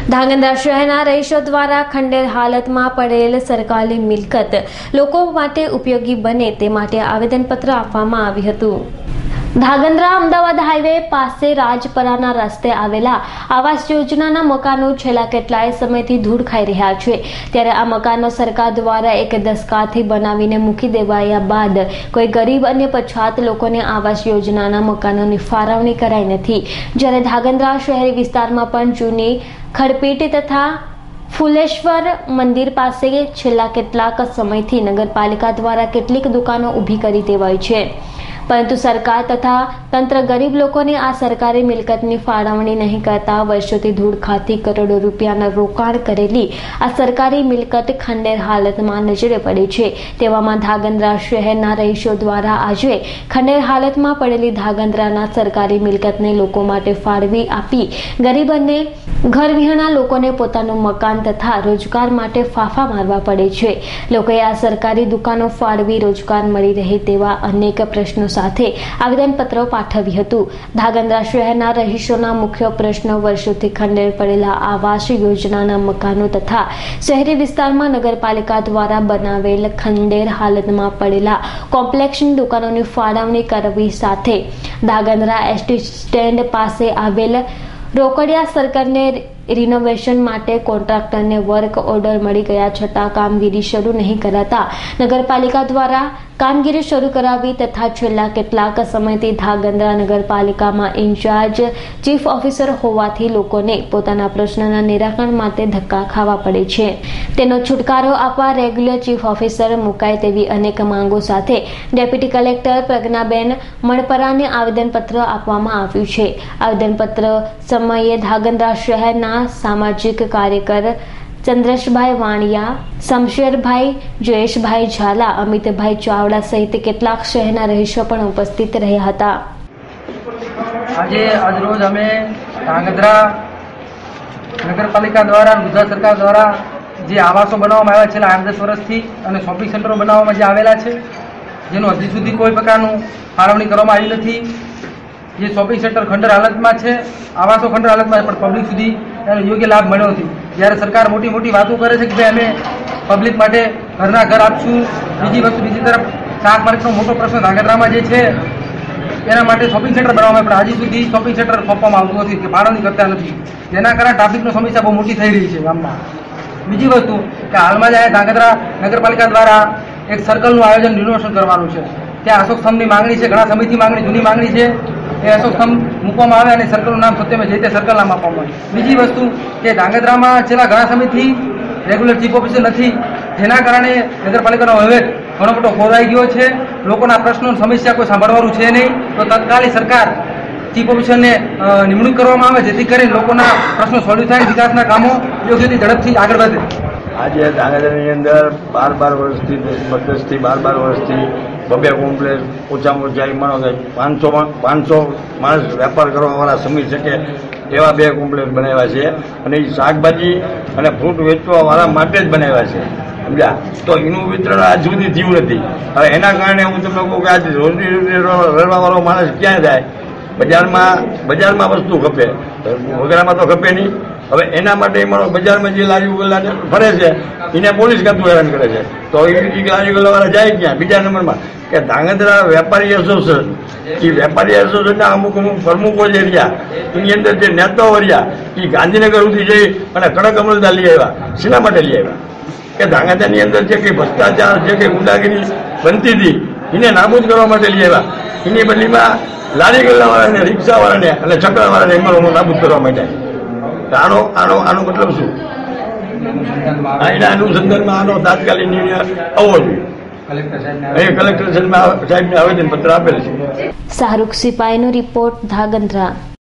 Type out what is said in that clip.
ધાંગધ્રા શહેરના રહીશો દ્વારા ખંડેર હાલતમાં પડેલ સરકારી મિલકત લોકો માટે ઉપયોગી બને તે માટે આવેદનપત્ર આપવામાં આવ્યું હતું। ધાંગધ્રા અમદાવાદ હાઈવે પાસે રાજપરાના રસ્તે આવેલા આવાસ યોજનાના મકાનો છેલ્લા કેટલાય સમયથી ધૂળ ખાઈ રહ્યા છે, ત્યારે આ મકાનો સરકાર દ્વારા એક દશકાથી બનાવીને મૂકી દેવાયા બાદ કોઈ ગરીબ અને પછાત લોકોને આવાસ યોજનાના મકાનોની ફાળવણી કરાઈ નથી। જ્યારે ધાંગધ્રા શહેરી વિસ્તારમાં પણ જૂની ખડપીટ તથા ફુલેશ્વર મંદિર પાસે છેલ્લા કેટલાક સમયથી નગરપાલિકા દ્વારા કેટલીક દુકાનો ઊભી કરી દેવાઈ છે, પરંતુ સરકાર તથા તંત્ર ગરીબ લોકોને આ સરકારી મિલકતની ફાળવણી નહીં કરતા વર્ષોથી ધૂળ ખાતી કરોડો રૂપિયાના રોકાણ કરેલી આ સરકારી મિલકત ખંડેર હાલતમાં નજરે પડે છે। તેવામાં ધાંગધ્રા શહેરના રહીશો દ્વારા આજે ખંડેર હાલતમાં પડેલી ધાંગધ્રાના સરકારી મિલકતને લોકો માટે ફાળવી આપી ગરીબ અને ઘર વિહોણા લોકોને પોતાનું મકાન તથા રોજગાર માટે ફાંફા મારવા પડે છે। લોકોએ આ સરકારી દુકાનો ફાળવી રોજગાર મળી રહે તેવા અનેક પ્રશ્નો સાથે આવેદનપત્રો પાઠવ્યું હતું। ધાંગધ્રા શહેરના રહીશોના મુખ્ય પ્રશ્નો વર્ષોથી ખંડેર પડેલા આવાસ યોજનાના મકાનો તથા શહેરી વિસ્તારમાં નગરપાલિકા દ્વારા બનાવેલ ખંડેર હાલતમાં પડેલા કોમ્પ્લેક્સની દુકાનોની ફાળવણી કરવી સાથે ધાંગધ્રા એસટી સ્ટેન્ડ પાસે આવેલ રોકડિયા સર્કલને રિનોવેશન માટે કોન્ટ્રાક્ટરને વર્ક ઓર્ડર મળી ગયા છતાં કામગીરી શરૂ નહીં કરાતા નગરપાલિકા દ્વારા કામગીરી શરૂ કરાવી તથા છેલ્લા કેટલાક સમયથી ધાંગધ્રા નગરપાલિકામાં ઇન્ચાર્જ ચીફ ઓફિસર હોવાથી લોકોને પોતાના પ્રશ્નના નિરાકરણ માટે ધક્કા ખાવા પડે છે। તેનો છુટકારો આપવા રેગ્યુલર ચીફ ઓફિસર મુકાય તેવી અનેક માંગો સાથે ડેપ્યુટી કલેક્ટર પ્રજ્ઞાબેન મણપરાને આવેદનપત્ર આપવામાં આવ્યું છે। આવેદનપત્ર સમયે ધાંગધ્રા શહેરના સામાજિક કાર્યકર ચંદ્રેશભાઈ વાણિયા, શમશેરભાઈ, જયેશભાઈ ઝાલા, અમિતભાઈ ચાવડા સહિત કેટલાક શહેરના રહીશો પણ ઉપસ્થિત રહ્યા હતા। આજરોજ અમે ધાંગધ્રા નગરપાલિકા દ્વારા ગુજરાત સરકાર દ્વારા જે આવાસો બનાવવામાં આવ્યા છેલ્લા 8-10 વર્ષથી અને શોપિંગ સેન્ટરો બનાવવામાં જે આવેલા છે, જેનું હજી સુધી કોઈ પ્રકારનું ફાળવણી કરવામાં આવી નથી। જે શોપિંગ સેન્ટર ખંડેર હાલતમાં છે, આવાસો ખંડેર હાલતમાં પણ પબ્લિક સુધી એનો યોગ્ય લાભ મળ્યો નથી। જ્યારે સરકાર મોટી મોટી વાતો કરે છે કે ભાઈ અમે પબ્લિક માટે ઘરના ઘર આપશું, બીજી તરફ શાક માર્કેટનો મોટો પ્રશ્ન ધાંગધ્રામાં જે છે એના માટે શોપિંગ સેન્ટર બનાવવામાં પણ હજી સુધી શોપિંગ સેન્ટર સોંપવામાં આવતું નથી કે ફાળવણી કરતા નથી, જેના કારણે ટ્રાફિકની સમસ્યા બહુ મોટી થઈ રહી છે ગામમાં। બીજી વસ્તુ કે હાલમાં જ ધાંગધ્રા નગરપાલિકા દ્વારા એક સર્કલનું આયોજન રિનોવેશન કરવાનું છે। ત્યાં અશોક સ્તંભની માંગણી છે, ઘણા સમયથી માંગણી જૂની માંગણી છે, એ અશોક સ્તંભ મૂકવામાં આવે અને સર્કલનું નામ સત્યમે જે તે સર્કલ નામ આપવામાં આવે। બીજી વસ્તુ કે ધાંગધ્રામાં છેલ્લા ઘણા સમયથી રેગ્યુલર ચીફ ઓફિસર નથી, જેના કારણે નગરપાલિકાનો વહીવટ ઘણો મોટો ખોરવાઈ ગયો છે। લોકોના પ્રશ્નો સમસ્યા કોઈ સાંભળવાનું છે નહીં, તો તત્કાલીન સરકાર ચીફ ઓફિસરને નિમણૂક કરવામાં આવે જેથી કરીને લોકોના પ્રશ્નો સોલ્વ થાય, વિકાસના કામો યોગ્યથી ઝડપથી આગળ વધે। આજે ધાંગધ્રાની અંદર 12 વર્ષથી 12 વર્ષથી બબે કોમ્પ્લેક્સ ઓછામાં ઓછા માનો કે 500 માણસ વેપાર કરવાવાળા સમી શકે એવા 2 કોમ્પ્લેક્સ બનાવ્યા છે, અને એ શાકભાજી અને ફ્રૂટ વેચવાવાળા માટે જ બનાવ્યા છે, સમજ્યા? તો એનું વિતરણ આજ સુધી થયું નથી। હવે એના કારણે હું તમને કહું કે આજે રોજી રળવાવાળો માણસ ક્યાં જાય? બજારમાં વસ્તુ ખપે, વગેરેમાં તો ખપે નહીં। હવે એના માટે મારો બજારમાં જે લારી ગલ્લા ફરે છે એને પોલીસ ખાતું હેરાન કરે છે, તો એ લારી ગલ્લાવાળા જાય ક્યાં? બીજા નંબરમાં કે ધાંગધ્રા વેપારી એસોસિએશન, એ વેપારી એસોસિએશનના અમુક પ્રમુખો જે રહ્યા એની અંદર જે નેતાઓ રહ્યા એ ગાંધીનગર સુધી જઈ અને કડક અમલદાર લઈ આવ્યા। શેના માટે લઈ આવ્યા? કે ધાંગધ્રાની અંદર જે કંઈ ભ્રષ્ટાચાર, જે કંઈ ગુંડાગીરી બનતી હતી એને નાબૂદ કરવા માટે લઈ આવ્યા। એની બદલીમાં લારી ગલ્લાવાળાને, રિક્ષાવાળાને અને ચક્રવાળાને એમાં નાબૂદ કરવા માટે। આનો મતલબ શું? એના અનુસંધાનમાં આનો તાત્કાલિક નિર્ણય આવવો જોઈએ। કલેક્ટર સાહેબને આવેદનપત્ર આપેલ છે। શાહરૂખ સિપાહીનો રિપોર્ટ, ધાંગધ્રા।